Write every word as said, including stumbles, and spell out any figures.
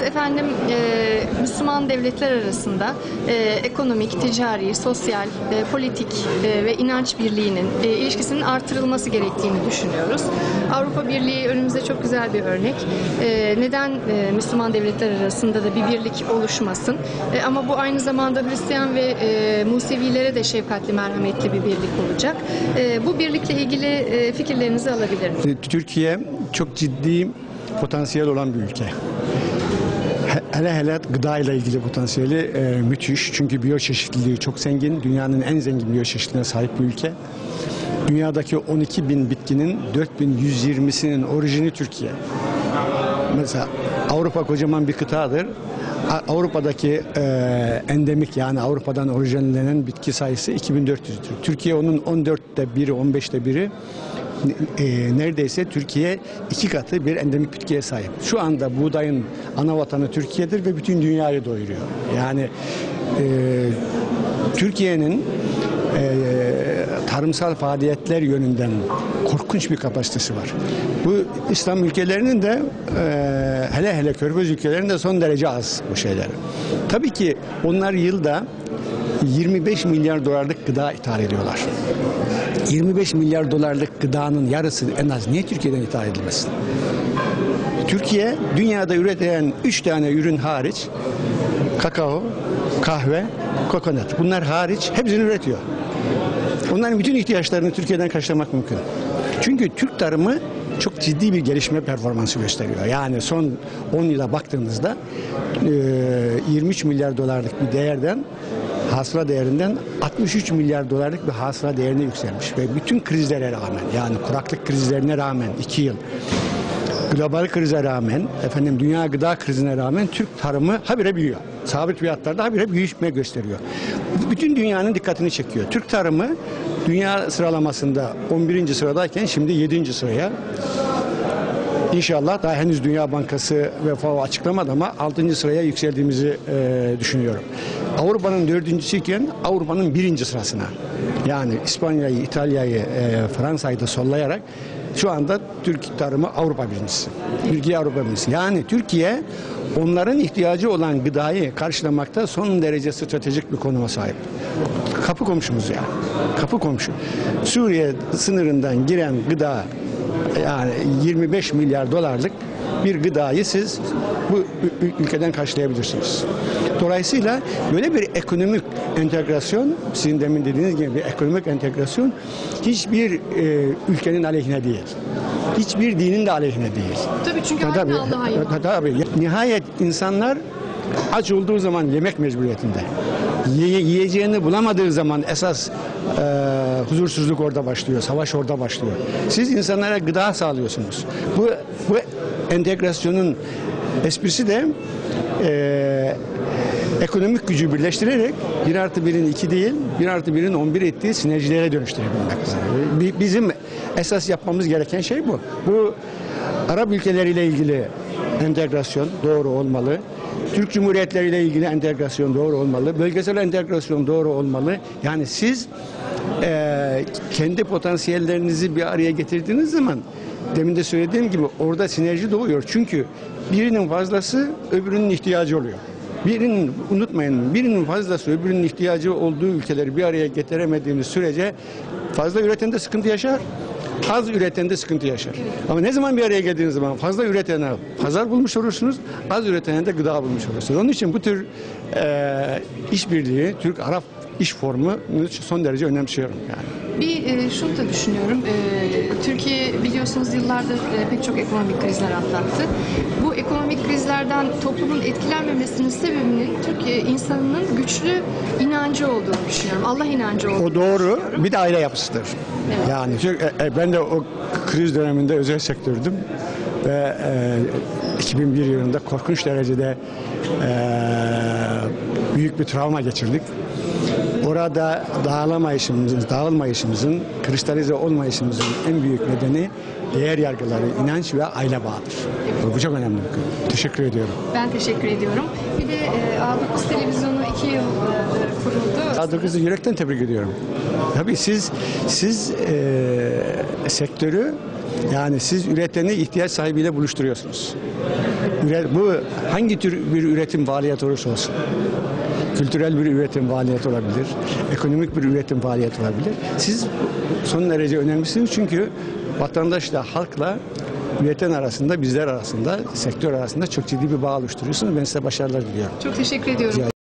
efendim e, Müslüman devletler arasında e, ekonomik, ticari, sosyal, e, politik e, ve inanç birliğinin e, ilişkisinin artırılması gerektiğini düşünüyoruz. Avrupa Birliği önümüzde çok güzel bir örnek. E, neden e, Müslüman devletler arasında da bir birlik oluşmasın? E, ama bu aynı zamanda Hristiyan ve e, Musevilere de şefkatli, merhametli bir birlik olacak. E, bu birlikle ilgili e, fikirlerinizi alabilirim. Türkiye çok ciddi potansiyel olan bir ülke. Hele hele gıda ile ilgili potansiyeli e, müthiş. Çünkü biyoçeşitliliği çok zengin. Dünyanın en zengin biyoçeşitliliğine sahip bir ülke. Dünyadaki on iki bin bitkinin dört bin yüz yirmisinin orijini Türkiye. Mesela Avrupa kocaman bir kıtadır. Avrupa'daki e, endemik, yani Avrupa'dan orijinlenen bitki sayısı iki bin dört yüzdür. Türkiye onun on dörtte biri, on beşte biri. E, neredeyse Türkiye iki katı bir endemik bitkiye sahip. Şu anda buğdayın ana vatanı Türkiye'dir ve bütün dünyayı doyuruyor. Yani e, Türkiye'nin e, tarımsal faaliyetler yönünden korkunç bir kapasitesi var. Bu İslam ülkelerinin de e, hele hele Körfez ülkelerinin de son derece az bu şeyler. Tabii ki onlar yılda yirmi beş milyar dolarlık gıda ithal ediyorlar. yirmi beş milyar dolarlık gıdanın yarısı en az niye Türkiye'den ithal edilmesin? Türkiye dünyada üretilen üç tane ürün hariç, kakao, kahve, kokonat, bunlar hariç hepsini üretiyor. Onların bütün ihtiyaçlarını Türkiye'den karşılamak mümkün. Çünkü Türk tarımı çok ciddi bir gelişme performansı gösteriyor. Yani son on yıla baktığınızda yirmi üç milyar dolarlık bir değerden, hasıla değerinden altmış üç milyar dolarlık bir hasıla değerine yükselmiş. Ve bütün krizlere rağmen, yani kuraklık krizlerine rağmen iki yıl, global krize rağmen, efendim dünya gıda krizine rağmen Türk tarımı habire büyüyor. Sabit fiyatlarda habire büyüme gösteriyor. Bütün dünyanın dikkatini çekiyor. Türk tarımı dünya sıralamasında on birinci sıradayken şimdi yedinci sıraya. İnşallah daha henüz Dünya Bankası ve F A O açıklamadı ama altıncı sıraya yükseldiğimizi e, düşünüyorum. Avrupa'nın dördüncüsüyken Avrupa'nın birinci sırasına. Yani İspanya'yı, İtalya'yı, e, Fransa'yı da sollayarak şu anda Türk tarımı Avrupa birincisi. Türkiye Avrupa birincisi. Yani Türkiye onların ihtiyacı olan gıdayı karşılamakta son derece stratejik bir konuma sahip. Kapı komşumuz yani. Kapı komşu. Suriye sınırından giren gıda, yani yirmi beş milyar dolarlık bir gıdayı siz bu ülkeden karşılayabilirsiniz. Dolayısıyla böyle bir ekonomik entegrasyon, sizin demin dediğiniz gibi bir ekonomik entegrasyon hiçbir e, ülkenin aleyhine değil. Hiçbir dinin de aleyhine değil. Tabii çünkü tabii, aynı Allah'a iman. Tabii. Nihayet insanlar aç olduğu zaman yemek mecburiyetinde. Ye yiyeceğini bulamadığı zaman esas e, huzursuzluk orada başlıyor, savaş orada başlıyor. Siz insanlara gıda sağlıyorsunuz. Bu, bu entegrasyonun esprisi de e, ekonomik gücü birleştirerek bir artı birin iki değil, bir artı birin on bir ettiği sinerjilere dönüştürebilmek. Bizim esas yapmamız gereken şey bu. Bu Arap ülkeleriyle ilgili entegrasyon doğru olmalı. Türk Cumhuriyetleri ile ilgili entegrasyon doğru olmalı. Bölgesel entegrasyon doğru olmalı. Yani siz e, kendi potansiyellerinizi bir araya getirdiğiniz zaman, demin de söylediğim gibi, orada sinerji doğuyor. Çünkü birinin fazlası öbürünün ihtiyacı oluyor. Birinin, unutmayın, birinin fazlası öbürünün ihtiyacı olduğu ülkeleri bir araya getiremediğimiz sürece fazla üreten de sıkıntı yaşar. Az üreten de sıkıntı yaşar. Ama ne zaman bir araya geldiğiniz zaman fazla üretene pazar bulmuş olursunuz, az üretene de gıda bulmuş olursunuz. Onun için bu tür e, işbirliği, Türk-Arap iş formunu son derece önemsiyorum yani. Bir e, şunu da düşünüyorum. E, Türkiye biliyorsunuz yıllardır e, pek çok ekonomik krizler atlattı. Bu ekonomik krizlerden toplumun etkilenmemesinin sebebinin Türkiye insanının güçlü inancı olduğunu düşünüyorum. Allah inancı olduğunu O doğru. düşünüyorum. Bir de aile yapısıdır. Evet. Yani e, ben de o kriz döneminde özel sektördüm ve e, iki bin bir yılında korkunç derecede e, büyük bir travma geçirdik. Orada dağılamayışımızın, dağılmayışımızın, kristalize olmayışımızın en büyük nedeni değer yargıları, inanç ve aile bağıdır. Bu çok önemli bir konu. Teşekkür ediyorum. Ben teşekkür ediyorum. Bir de e, A dokuz televizyonu iki yıl e, kuruldu. A dokuz'u yürekten tebrik ediyorum. Tabii siz siz e, sektörü Yani siz üreteni ihtiyaç sahibiyle buluşturuyorsunuz. Üre- Bu hangi tür bir üretim faaliyeti olursa olsun. Kültürel bir üretim faaliyeti olabilir, ekonomik bir üretim faaliyeti olabilir. Siz son derece önemlisiniz çünkü vatandaşla, halkla üreten arasında, bizler arasında, sektör arasında çok ciddi bir bağ oluşturuyorsunuz. Ben size başarılar diliyorum. Çok teşekkür ediyorum.